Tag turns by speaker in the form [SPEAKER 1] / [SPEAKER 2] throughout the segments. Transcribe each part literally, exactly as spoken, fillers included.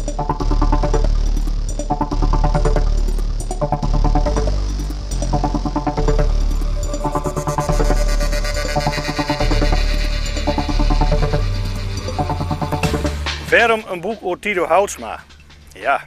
[SPEAKER 1] Waarom een boek over Tito Houtsma? Ja.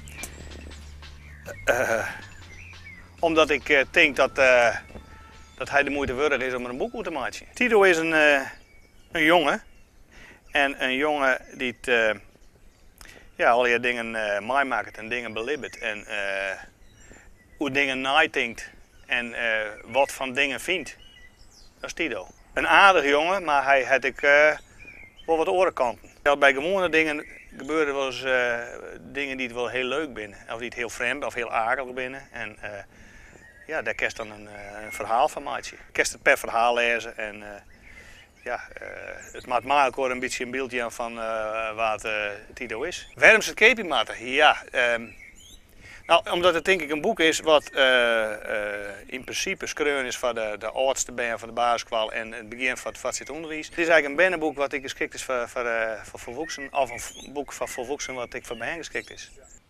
[SPEAKER 1] Uh, omdat ik uh, denk dat, uh, dat hij de moeite waard is om er een boek over te maken. Tito is een, uh, een jongen. En een jongen die het, uh, ja, al die dingen uh, meemaakt en dingen belibbert. En uh, hoe dingen nadenkt en uh, wat van dingen vindt. Dat is Tito. Een aardige jongen, maar hij had ik uh, wel wat orenkanten. Bij gewone dingen gebeuren wel eens uh, dingen die het wel heel leuk binnen, of die het heel vreemd of heel akelig binnen. En uh, ja, daar kerst dan een, uh, een verhaal van maken. Kerst het per verhaal lezen en uh, ja, uh, het maakt maar ook een beetje een beeldje aan van uh, wat uh, Tito is. Waarom ze het keepie maken? Ja, um, nou, omdat het denk ik een boek is wat uh, uh, in principe schreeuwen is voor de, de oudste band van de basisschool en het begin van het vatsit onderwijs. Het is eigenlijk een bandboek wat ik geschikt is voor, voor, uh, voor volwassenen, of een boek van volwassenen wat ik voor bij hen geschikt is.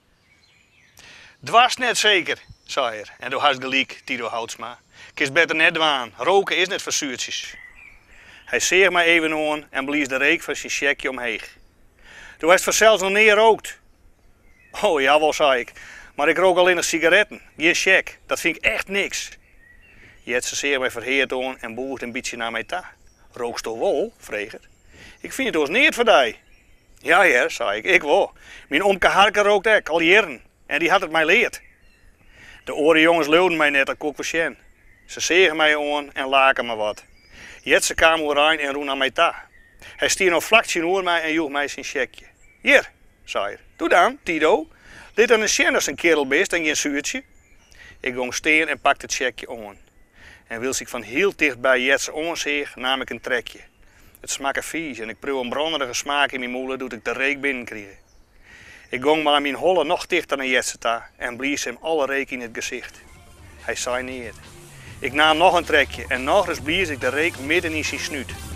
[SPEAKER 1] Dwars net zeker, zei hij. En toen had gelijk, Tito Houtsma. Kies beter net dwaan, roken is net voor zuurtjes. Hij zeeg mij even aan en blies de reek van zijn checkje omheen. Toen heeft vanzelfs nog neer rookt. Oh jawel, zei ik. Maar ik rook alleen nog sigaretten, geen check. Dat vind ik echt niks. Jetse zeer mij verheerd aan en boert een beetje naar mij toe. Rookst toch wel? Vreeg het. Ik vind het dus niet voor die. Ja, ja, zei ik, ik wel. Mijn omke Harke rookt ook, al jaren. En die had het mij leerd. De oren jongens leeuwden mij net aan koekversjen. Ze zegen mij aan en laken me wat. Jetse kwam overeind en roen naar mij toe. Hij stier nog vlakje over mij en joeg mij zijn checkje. Hier, zei hij. Doe dan, Tito. Dit dan een sjen als een kerel best en geen zuurtje. Ik ging steen en pakte het checkje aan. En wils ik van heel dicht bij Jetse aanzeeg, nam ik een trekje. Het smaakte vies en ik proef een branderige smaak in mijn moelen doet ik de reek binnenkrijgen. Ik ging maar mijn holle nog dichter naar Jetse toe en blies hem alle reek in het gezicht. Hij zei niet. Ik nam nog een trekje en nog eens blies ik de reek midden in zijn snuit.